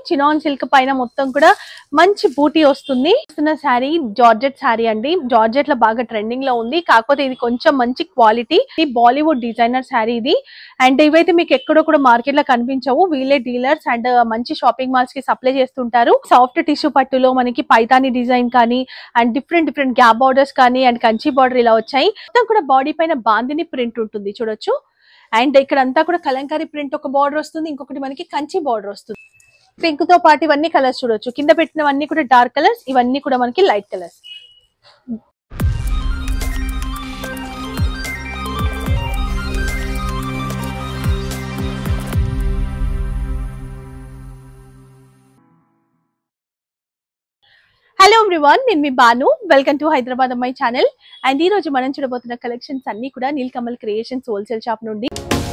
Chinon silk పైన మొత్తం కూడా మంచి బూటీ వస్తుంది. శారీ జార్జెట్ శారీ అండి. జార్జెట్ లో బాగా ట్రెండింగ్ లో ఉంది, కాకపోతే ఇది కొంచెం మంచి క్వాలిటీ. ఇది బాలీవుడ్ డిజైనర్ శారీ ఇది. అండ్ ఇవైతే మీకు ఎక్కడో కూడా మార్కెట్ లో కనిపించవు, వీళ్ళే డీలర్స్ అండ్ మంచి షాపింగ్ మాల్స్ కి సప్లై చేస్తుంటారు. సాఫ్ట్ టిష్యూ పట్టులో మనకి పైతాని డిజైన్ కానీ అండ్ డిఫరెంట్ గ్యాప్ బార్డర్స్ కానీ అండ్ కంచి బార్డర్ ఇలా వచ్చాయి. మొత్తం కూడా బాడీ పైన బాందిని ప్రింట్ ఉంటుంది చూడొచ్చు. అండ్ ఇక్కడ అంతా కూడా కలంకారీ ప్రింట్ ఒక బార్డర్ వస్తుంది, ఇంకొకటి మనకి కంచి బార్డర్ వస్తుంది. పింక్ తో పాటు ఇవన్నీ కలర్స్ చూడొచ్చు. కింద పెట్టినవన్నీ కూడా డార్క్ కలర్స్, ఇవన్నీ కూడా మనకి లైట్ కలర్స్. హలో ఎవ్రీవన్, నేను మీ బాను. వెల్కమ్ టు హైదరాబాద్ అమ్మాయి ఛానల్. అండ్ ఈ రోజు మనం చూడబోతున్న కలెక్షన్స్ అన్ని కూడా నీలకమల్ క్రియేషన్స్ హోల్సేల్ షాప్ నుండి.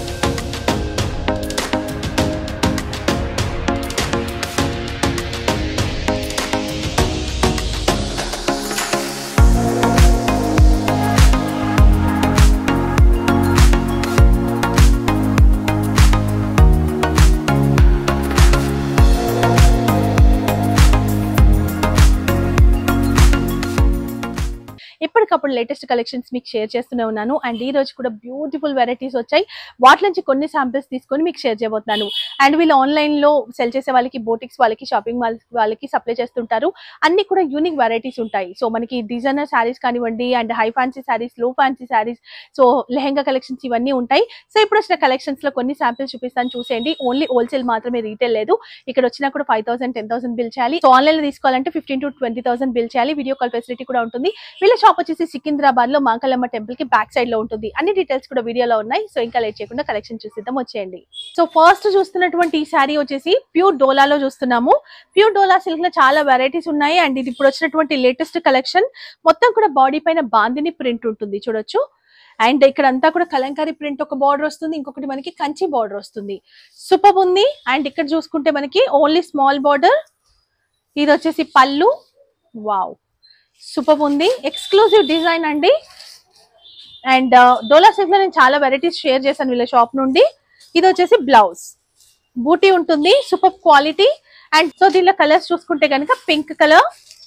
ఎప్పటికప్పుడు లేటెస్ట్ కలెక్షన్స్ మీకు షేర్ చేస్తూనే ఉన్నాను. అండ్ ఈ రోజు కూడా బ్యూటిఫుల్ వెరైటీస్ వచ్చాయి, వాటి నుంచి కొన్ని శాంపిల్స్ తీసుకొని మీకు షేర్ చేయబోతున్నాను. అండ్ వీళ్ళు ఆన్లైన్ లో సెల్ చేసే వాళ్ళకి, బోటిక్స్ వాళ్ళకి, షాపింగ్ మాల్స్ వాళ్ళకి సప్లై చేస్తుంటారు. అన్ని కూడా యూనిక్ వెరైటీస్ ఉంటాయి. సో మనకి డిజైనర్ శారీస్ కానివ్వండి, and high fancy sarees, low fancy sarees, so lehenga collections ఇవన్నీ ఉంటాయి. సో ఇప్పుడు వచ్చిన కలెక్షన్స్ లో కొన్ని శాంపిల్స్ చూపిస్తాను, చూసేయండి. ఓన్లీ హోల్సేల్ మాత్రమే, రీటైల్ లేదు. ఇక్కడ వచ్చినా కూడా 5,000 10,000 బిల్ చేయాలి. సో ఆన్లైన్ లో తీసుకోవాలంటే 15,000 to 20,000 బిల్ చేయాలి. వీడియో కాల్ ఫెసిలిటీ కూడా ఉంటుంది. వీళ్ళ షాప్ వచ్చేసి సికింద్రాబాద్ లో మాంకాలమ్మ టెంపుల్ కి బ్యాక్ సైడ్ లో ఉంటుంది. అన్ని డీటెయిల్స్ కూడా వీడియోలో ఉన్నాయి. సో ఇంకా లేట్ చేయకుండా కలెక్షన్ చూసిద్దాం, వచ్చేయండి. సో ఫస్ట్ చూస్తున్నటువంటి ఈ శారీ వచ్చేసి ప్యూర్ డోలాలో చూస్తున్నాము. ప్యూర్ డోలా సిల్క్ లో చాలా వెరైటీస్ ఉన్నాయి. అండ్ ఇది ఇప్పుడు వచ్చినటువంటి లేటెస్ట్ కలెక్షన్. మొత్తం కూడా బాడీ పైన బాందిని ప్రింట్ ఉంటుంది చూడొచ్చు. అండ్ ఇక్కడ అంతా కూడా కలంకారీ ప్రింట్ ఒక బార్డర్ వస్తుంది, ఇంకొకటి మనకి కంచి బార్డర్ వస్తుంది. సూపర్ ఉంది. అండ్ ఇక్కడ చూసుకుంటే మనకి ఓన్లీ స్మాల్ బార్డర్. ఇది వచ్చేసి పళ్ళు. వావ్, సూపర్ ఉంది. ఎక్స్క్లూజివ్ డిజైన్ అండి. అండ్ డోలా సిల్క్ లో నేను చాలా వెరైటీస్ షేర్ చేశాను వీళ్ళ షాప్ నుండి. ఇది వచ్చేసి బ్లౌజ్, బూటీ ఉంటుంది, సూపర్ క్వాలిటీ. అండ్ సో దీనిలో కలర్స్ చూసుకుంటే కనుక pink colour,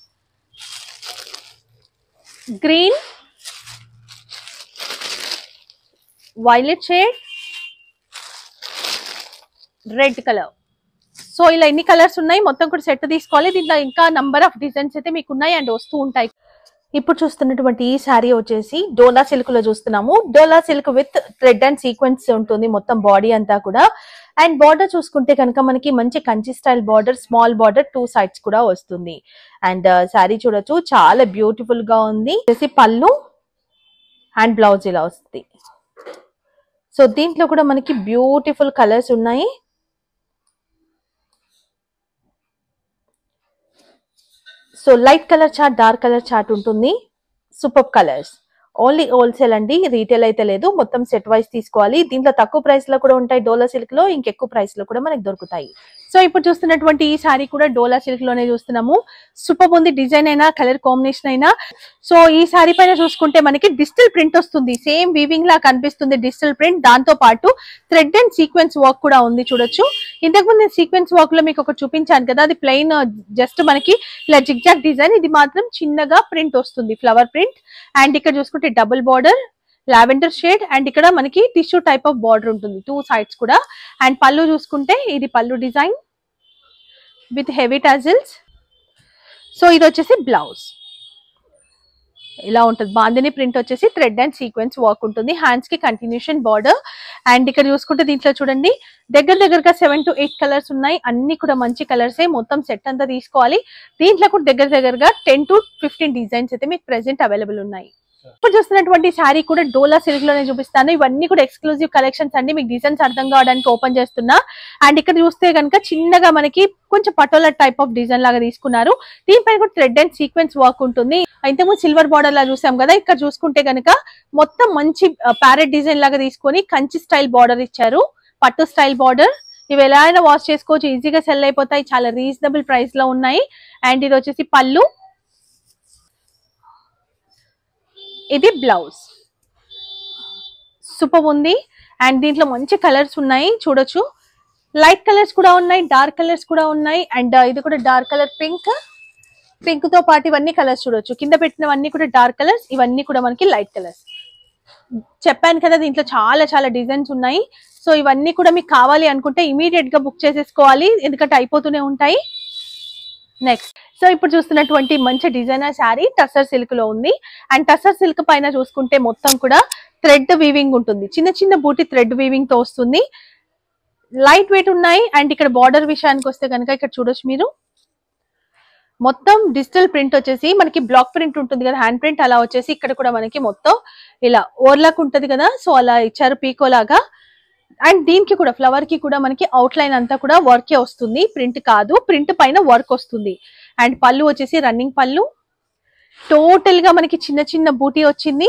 green, violet shade, red colour. So ఇలా ఎన్ని కలర్స్ ఉన్నాయి, మొత్తం కూడా సెట్ తీసుకోవాలి. దీంట్లో ఇంకా నంబర్ ఆఫ్ డిజైన్స్ అయితే మీకు ఉన్నాయి అండ్ వస్తూ ఉంటాయి. ఇప్పుడు చూస్తున్నటువంటి ఈ శారీ వచ్చేసి డోలా సిల్క్ లో చూస్తున్నాము. Dola silk with thread and sequence ఉంటుంది మొత్తం బాడీ అంతా కూడా. అండ్ బార్డర్ చూసుకుంటే కనుక మనకి మంచి Kanchi style border, small border, 2 sides కూడా వస్తుంది. అండ్ శారీ చూడొచ్చు, చాలా బ్యూటిఫుల్ గా ఉంది. వచ్చేసి పళ్ళు అండ్ బ్లౌజ్ ఇలా వస్తుంది. సో దీంట్లో కూడా మనకి బ్యూటిఫుల్ కలర్స్ ఉన్నాయి. So light colour chart, dark colour chart ఉంటుంది. Super colours. ఓన్లీ హోల్సేల్ అండి, రీటైల్ అయితే లేదు. మొత్తం సెట్ వైస్ తీసుకోవాలి. దీంట్లో తక్కువ ప్రైస్ లో కూడా ఉంటాయి డోలా సిల్క్ లో, ఇంకెక్కువ ప్రైస్ లో కూడా మనకి దొరుకుతాయి. సో ఇప్పుడు చూస్తున్నటువంటి ఈ శారీ కూడా డోలా సిల్క్ లోనే చూస్తున్నాము. సూపర్ ఉంది. డిజైన్ అయినా, కలర్ కాంబినేషన్ అయినా. సో ఈ శారీ పైన చూసుకుంటే మనకి డిజిటల్ ప్రింట్ వస్తుంది, సేమ్ వీవింగ్ లా కనిపిస్తుంది డిజిటల్ ప్రింట్. దాంతో పాటు థ్రెడ్ అండ్ సీక్వెన్స్ వర్క్ కూడా ఉంది చూడొచ్చు. ఇంతకుముందు నేను సీక్వెన్స్ వర్క్ లో మీకు ఒక చూపించాను కదా, అది ప్లెయిన్ జస్ట్ మనకి ఇలా జిగ్జాగ్ డిజైన్. ఇది మాత్రం చిన్నగా ప్రింట్ వస్తుంది, ఫ్లవర్ ప్రింట్. అండ్ ఇక్కడ చూసుకుంటే double border, lavender shade. And ఇక్కడ మనకి టిష్యూ టైప్ ఆఫ్ బార్డర్ ఉంటుంది 2 sides కూడా. అండ్ పళ్ళు చూసుకుంటే ఇది పళ్ళు design with heavy tassels. So ఇది వచ్చేసి బ్లౌజ్ ఇలా ఉంటుంది. బాందిని ప్రింట్ వచ్చేసి థ్రెడ్ అండ్ సీక్వెన్స్ వర్క్ ఉంటుంది. హ్యాండ్స్ కి కంటిన్యూషన్ బార్డర్. అండ్ ఇక్కడ చూసుకుంటే దీంట్లో చూడండి దగ్గరగా 7 to 8 కలర్స్ ఉన్నాయి. అన్ని కూడా మంచి కలర్సే. మొత్తం సెట్ అంతా తీసుకోవాలి. దీంట్లో కూడా దగ్గరగా 10 to 15 డిజైన్స్ అయితే మీకు ప్రెసెంట్ అవైలబుల్ ఉన్నాయి. ఇప్పుడు చూస్తున్నటువంటి శారీ కూడా డోలా సిల్క్ లోనే చూపిస్తాను. ఇవన్నీ కూడా ఎక్స్క్లూజివ్ కలెక్షన్స్ అండి, మీకు డిజైన్స్ అర్థం కావడానికి ఓపెన్ చేస్తున్నా. అండ్ ఇక్కడ చూస్తే కనుక చిన్నగా మనకి కొంచెం పటోలా టైప్ ఆఫ్ డిజైన్ లాగా తీసుకున్నారు. దీనిపైన కూడా థ్రెడ్ అండ్ సీక్వెన్స్ వర్క్ ఉంటుంది. ఇంతకుముందు సిల్వర్ బార్డర్ లా చూసాం కదా, ఇక్కడ చూసుకుంటే కనుక మొత్తం మంచి ప్యారెట్ డిజైన్ లాగా తీసుకొని కంచి స్టైల్ బార్డర్ ఇచ్చారు, పట్టు స్టైల్ బార్డర్. ఇవి ఎలా అయినా వాష్ చేసుకోవచ్చు, ఈజీగా సెల్ అయిపోతాయి, చాలా రీజనబుల్ ప్రైస్ లో ఉన్నాయి. అండ్ ఇది వచ్చేసి పళ్ళు, ఇది బ్లౌజ్. సూపర్ ఉంది. అండ్ దీంట్లో మంచి కలర్స్ ఉన్నాయి చూడొచ్చు. లైట్ కలర్స్ కూడా ఉన్నాయి, డార్క్ కలర్స్ కూడా ఉన్నాయి. అండ్ ఇది కూడా డార్క్ కలర్ పింక్ తో పాటు ఇవన్నీ కలర్స్ చూడొచ్చు. కింద పెట్టినవన్నీ కూడా డార్క్ కలర్స్, ఇవన్నీ కూడా మనకి లైట్ కలర్స్. చెప్పాను కదా దీంట్లో చాలా చాలా డిజైన్స్ ఉన్నాయి. సో ఇవన్నీ కూడా మీకు కావాలి అనుకుంటే ఇమీడియట్ గా బుక్ చేసేసుకోవాలి, ఎందుకంటే అయిపోతూనే ఉంటాయి. నెక్స్ట్ సో ఇప్పుడు చూస్తున్నటువంటి మంచి డిజైనర్ శారీ టసర్ సిల్క్ లో ఉంది. అండ్ టసర్ సిల్క్ పైన చూసుకుంటే మొత్తం కూడా థ్రెడ్ వీవింగ్ ఉంటుంది, చిన్న చిన్న బూటీ థ్రెడ్ వీవింగ్ తో వస్తుంది. లైట్ వెయిట్ ఉన్నాయి. అండ్ ఇక్కడ బార్డర్ విషయానికి వస్తే కనుక ఇక్కడ చూడొచ్చు మీరు, మొత్తం డిజిటల్ ప్రింట్ వచ్చేసి మనకి బ్లాక్ ప్రింట్ ఉంటుంది కదా, హ్యాండ్ ప్రింట్, అలా వచ్చేసి ఇక్కడ కూడా మనకి మొత్తం ఇలా ఓవర్లాక్ ఉంటది కదా, సో అలా ఇచ్చారు పీకో లాగా. అండ్ దీనికి కూడా ఫ్లవర్ కి కూడా మనకి అవుట్ లైన్ అంతా కూడా వర్కే వస్తుంది, ప్రింట్ కాదు, ప్రింట్ పైన వర్క్ వస్తుంది. అండ్ పళ్ళు వచ్చేసి రన్నింగ్ పళ్ళు, టోటల్ గా మనకి చిన్న చిన్న బూటీ వచ్చింది.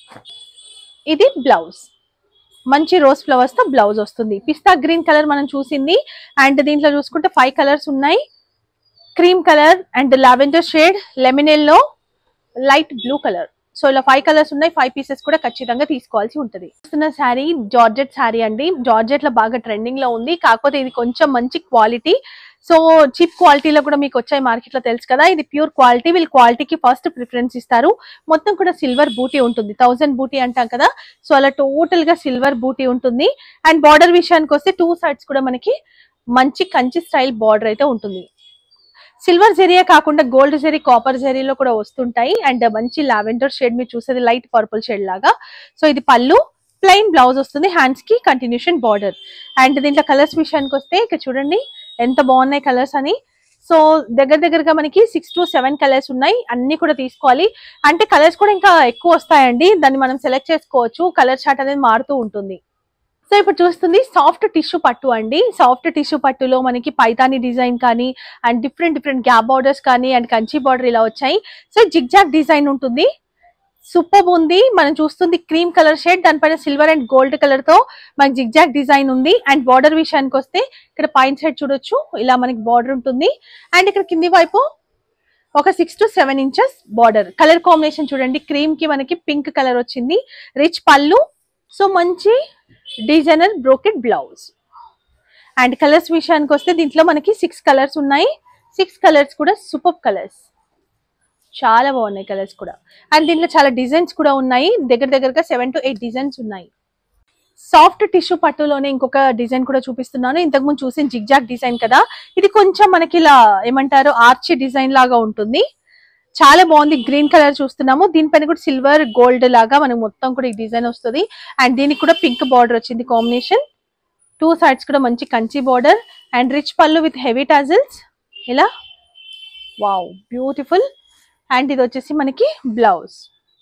ఇది బ్లౌజ్, మంచి రోజ్ ఫ్లవర్స్ తో బ్లౌజ్ వస్తుంది. పిస్తా గ్రీన్ కలర్ మనం చూసింది. అండ్ దీంట్లో చూసుకుంటే 5 కలర్స్ ఉన్నాయి, cream colour and lavender shade, lemon yellow, light blue colour. So ఇలా 5 కలర్స్ ఉన్నాయి. 5 పీసెస్ కూడా ఖచ్చితంగా తీసుకోవాల్సి ఉంటుంది. చూస్తున్న శారీ జార్జెట్ శారీ అండి, జార్జెట్ లో బాగా ట్రెండింగ్ లో ఉంది. కాకపోతే ఇది కొంచెం మంచి క్వాలిటీ, సో చీప్ క్వాలిటీలో కూడా మీకు వచ్చాయి మార్కెట్ లో, తెలుసు కదా. ఇది ప్యూర్ క్వాలిటీ, వీళ్ళు క్వాలిటీకి ఫస్ట్ ప్రిఫరెన్స్ ఇస్తారు. మొత్తం కూడా సిల్వర్ బూటీ ఉంటుంది, 1000 బూటీ అంటాం కదా, సో అలా టోటల్ గా సిల్వర్ బూటీ ఉంటుంది. అండ్ బార్డర్ విషయానికి వస్తే 2 సైడ్స్ కూడా మనకి మంచి కంచి స్టైల్ బార్డర్ అయితే ఉంటుంది. సిల్వర్ జెరీయే కాకుండా గోల్డ్ జెరీ, కాపర్ జెరీలో కూడా వస్తుంటాయి. అండ్ మంచి లావెండర్ షేడ్ మీరు చూసేది లైట్ పర్పుల్ షేడ్ లాగా. సో ఇది పళ్ళు, ప్లెయిన్ బ్లౌజ్ వస్తుంది, హ్యాండ్స్ కి కంటిన్యూషన్ బార్డర్. అండ్ దీంట్లో కలర్స్ విషయానికి వస్తే ఇక్కడ చూడండి ఎంత బాగున్నాయి కలర్స్ అని. సో దగ్గరగా మనకి 6 to 7 కలర్స్ ఉన్నాయి, అన్ని కూడా తీసుకోవాలి. అంటే కలర్స్ కూడా ఇంకా ఎక్కువ వస్తాయండి, దాన్ని మనం సెలెక్ట్ చేసుకోవచ్చు, కలర్ చార్ట్ అనేది మారుతూ ఉంటుంది. సో ఇప్పుడు చూస్తుంది సాఫ్ట్ టిష్యూ పట్టు అండి. సాఫ్ట్ టిష్యూ పట్టులో మనకి పైతాని డిజైన్ కానీ, అండ్ డిఫరెంట్ గ్యాప్ బార్డర్స్ కానీ, అండ్ కంచి బార్డర్ ఇలా వచ్చాయి. సో జిగ్జాగ్ డిజైన్ ఉంటుంది, సూపర్ ఉంది. మనం చూస్తుంది క్రీమ్ కలర్ షేడ్, దానిపైన సిల్వర్ అండ్ గోల్డ్ కలర్ తో మనకి జిగ్జాగ్ డిజైన్ ఉంది. అండ్ బార్డర్ విషయానికి వస్తే ఇక్కడ పైన సైడ్ చూడొచ్చు ఇలా మనకి బార్డర్ ఉంటుంది. అండ్ ఇక్కడ కింది వైపు ఒక 6 to 7 inches border. Colour combination చూడండి, క్రీమ్ కి మనకి పింక్ కలర్ వచ్చింది, రిచ్ పళ్ళు, సో మంచి designer brocade blouse. And colours విషయానికి వస్తే దీంట్లో మనకి 6 కలర్స్ ఉన్నాయి. 6 కలర్స్ కూడా సూపర్ కలర్స్, చాలా బాగున్నాయి కలర్స్ కూడా. అండ్ దీంట్లో చాలా డిజైన్స్ కూడా ఉన్నాయి, దగ్గరగా 7 to 8 డిజైన్స్ ఉన్నాయి. సాఫ్ట్ టిష్యూ పట్టులోనే ఇంకొక డిజైన్ కూడా చూపిస్తున్నాను. ఇంతకు ముందు చూసిన జిగ్జాగ్ డిజైన్ కదా, ఇది కొంచెం మనకి ఇలా ఏమంటారు ఆర్చ్ డిజైన్ లాగా ఉంటుంది, చాలా బాగుంది. గ్రీన్ కలర్ చూస్తున్నాము, దీనిపైన కూడా సిల్వర్ గోల్డ్ లాగా మనకు మొత్తం కూడా ఈ డిజైన్ వస్తుంది. అండ్ దీనికి కూడా పింక్ బార్డర్ వచ్చింది కాంబినేషన్, 2 సైడ్స్ కూడా మంచి కంచి బార్డర్. అండ్ రిచ్ పళ్ళు విత్ హెవీ టాజిల్స్ ఇలా, వావ్ బ్యూటిఫుల్. అండ్ ఇది వచ్చేసి మనకి బ్లౌజ్,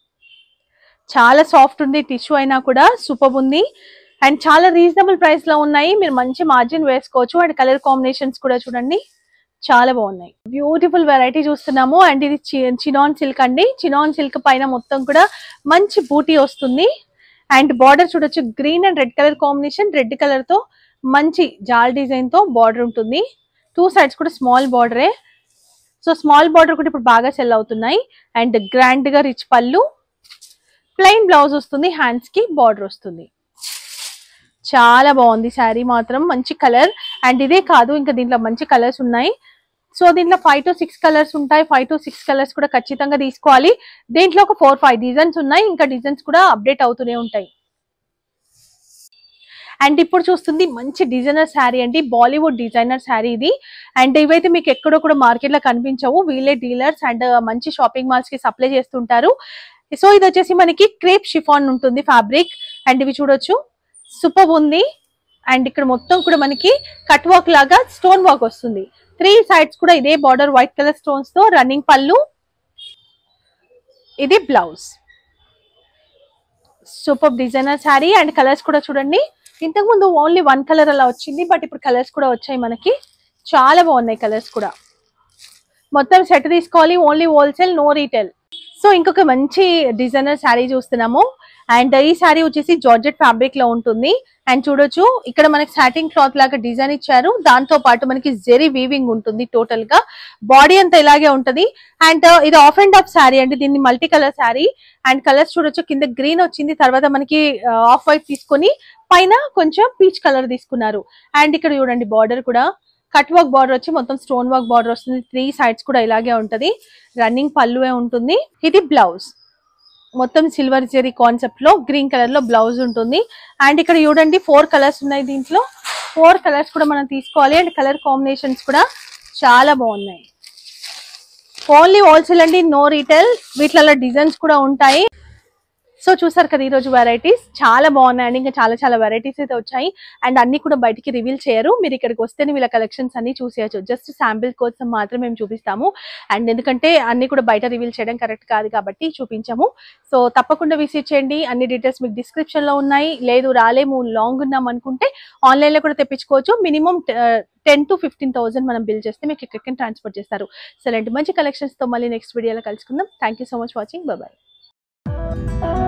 చాలా సాఫ్ట్ ఉంది, టిష్యూ అయినా కూడా సూపర్ ఉంది. అండ్ చాలా రీజనబుల్ ప్రైస్ లో ఉన్నాయి, మీరు మంచి మార్జిన్ వేసుకోవచ్చు. అండ్ కలర్ కాంబినేషన్స్ కూడా చూడండి చాలా బాగున్నాయి, బ్యూటిఫుల్ వెరైటీ చూస్తున్నాము. అండ్ ఇది చినాన్ సిల్క్ అండి, చినాన్ సిల్క్ పైన మొత్తం కూడా మంచి బూటీ వస్తుంది. అండ్ బార్డర్ చూడొచ్చు, green and red colour combination, red colour తో మంచి జాల్ డిజైన్ తో బార్డర్ ఉంటుంది. 2 సైడ్స్ కూడా స్మాల్ బార్డరే, సో స్మాల్ బార్డర్ కూడా ఇప్పుడు బాగా సెల్ అవుతున్నాయి. అండ్ గ్రాండ్ గా రిచ్ పళ్ళు, ప్లెయిన్ బ్లౌజ్ వస్తుంది, హ్యాండ్స్ కి బార్డర్ వస్తుంది. చాలా బాగుంది శారీ మాత్రం, మంచి కలర్. అండ్ ఇదే కాదు ఇంకా దీంట్లో మంచి కలర్స్ ఉన్నాయి. సో దీంట్లో 5 to 6 కలర్స్ ఉంటాయి, 5 to 6 కలర్స్ కూడా ఖచ్చితంగా తీసుకోవాలి. దీంట్లో ఒక 4-5 డిజైన్స్ ఉన్నాయి, ఇంకా డిజైన్స్ కూడా అప్డేట్ అవుతూనే ఉంటాయి. అండ్ ఇప్పుడు చూస్తుంది మంచి డిజైనర్ శారీ అండి, బాలీవుడ్ డిజైనర్ శారీ ఇది. అండ్ ఇవైతే మీకు ఎక్కడో కూడా మార్కెట్ లో కనిపించవు, వీళ్ళే డీలర్స్ అండ్ మంచి షాపింగ్ మాల్స్ కి సప్లై చేస్తుంటారు. సో ఇది వచ్చేసి మనకి క్రేప్ షిఫాన్ ఉంటుంది ఫ్యాబ్రిక్. అండ్ ఇవి చూడొచ్చు సూపర్ ఉంది. అండ్ ఇక్కడ మొత్తం కూడా మనకి కట్ వర్క్ లాగా స్టోన్ వర్క్ వస్తుంది, 3 సైడ్స్ కూడా ఇదే బార్డర్ వైట్ కలర్ స్టోన్స్ తో, రన్నింగ్ పళ్ళు, ఇది బ్లౌజ్. Super designer saree. And colours కూడా చూడండి, ఇంతకు ముందు ఓన్లీ 1 కలర్ అలా వచ్చింది, బట్ ఇప్పుడు కలర్స్ కూడా వచ్చాయి మనకి, చాలా బాగున్నాయి కలర్స్ కూడా. మొత్తం సెట్ తీసుకోవాలి, only wholesale no retail. So ఇంకొక మంచి డిజైనర్ శారీ చూస్తున్నాము. అండ్ ఈ శారీ వచ్చేసి జార్జెట్ ఫ్యాబ్రిక్ లో ఉంటుంది. అండ్ చూడొచ్చు ఇక్కడ మనకి సాటిన్ క్లాత్ లాగా డిజైన్ ఇచ్చారు. దాంతో పాటు మనకి జెరీ వీవింగ్ ఉంటుంది. టోటల్ గా బాడీ అంతా ఇలాగే ఉంటది. అండ్ ఇది ఆఫ్ అండ్ ఆఫ్ శారీ అండి, దీన్ని multi colour saree. And colours చూడొచ్చు, కింద గ్రీన్ వచ్చింది, తర్వాత మనకి ఆఫ్ వైట్ తీసుకొని పైన కొంచెం పీచ్ కలర్ తీసుకున్నారు. అండ్ ఇక్కడ చూడండి బార్డర్ కూడా కట్ వర్క్ బార్డర్ వచ్చి మొత్తం స్టోన్ వర్క్ బార్డర్ వస్తుంది. 3 సైడ్స్ కూడా ఇలాగే ఉంటది. రన్నింగ్ పళ్ళువే ఉంటుంది. ఇది బ్లౌజ్ మొత్తం సిల్వర్ జెరీ కాన్సెప్ట్ లో గ్రీన్ కలర్ లో బ్లౌజ్ ఉంటుంది. అండ్ ఇక్కడ చూడండి 4 కలర్స్ ఉన్నాయి. దీంట్లో 4 కలర్స్ కూడా మనం తీసుకోవాలి. అండ్ కలర్ కాంబినేషన్స్ కూడా చాలా బాగున్నాయి. ఓన్లీ హోల్సేల్ అండి, నో రీటైల్. వీటిలో డిజైన్స్ కూడా ఉంటాయి. సో చూసారు కదా ఈరోజు వెరైటీస్ చాలా బాగున్నాయండి. ఇంకా చాలా చాలా వెరైటీస్ అయితే వచ్చాయి. అండ్ అన్ని కూడా బయటికి రివీల్ చేయరు. మీరు ఇక్కడికి వస్తేనే వీళ్ళ కలెక్షన్స్ అన్ని చూసేయచ్చు. జస్ట్ శాంపిల్ కోసం మాత్రం మేము చూపిస్తాము. అండ్ ఎందుకంటే అన్ని కూడా బయట రివీల్ చేయడం కరెక్ట్ కాదు కాబట్టి చూపించాము. సో తప్పకుండా విజిట్ చేయండి. అన్ని డీటెయిల్స్ మీకు డిస్క్రిప్షన్ లో ఉన్నాయి. లేదు రాలేము, లాంగ్ ఉన్నాం అనుకుంటే ఆన్లైన్ లో కూడా తెప్పించుకోవచ్చు. మినిమం 10,000 to 15,000 మనం బిల్ చేస్తే మీకు ఎక్కడికి ట్రాన్స్పోర్ట్ చేస్తారు. సో ఇలాంటి మంచి కలెక్షన్స్ తో మళ్ళీ నెక్స్ట్ వీడియోలో కలుసుకుందాం. Thank you so much watching. Bye by.